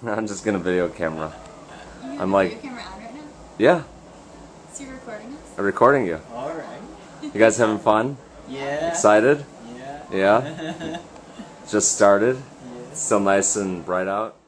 I'm just gonna video camera. You I'm have like, a video camera on right now? yeah, So you're recording us? I'm recording you. Alright. You guys having fun? Yeah. Excited? Yeah. Yeah? Just started? Yeah. It's still nice and bright out?